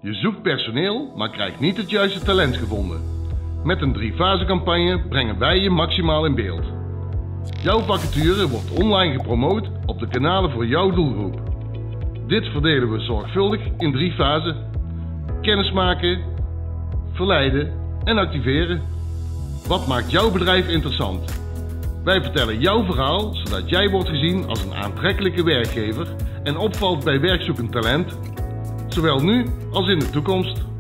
Je zoekt personeel, maar krijgt niet het juiste talent gevonden. Met een 3-fase campagne brengen wij je maximaal in beeld. Jouw vacature wordt online gepromoot op de kanalen voor jouw doelgroep. Dit verdelen we zorgvuldig in 3 fasen. Kennismaken, verleiden en activeren. Wat maakt jouw bedrijf interessant? Wij vertellen jouw verhaal zodat jij wordt gezien als een aantrekkelijke werkgever en opvalt bij werkzoekend talent, zowel nu als in de toekomst.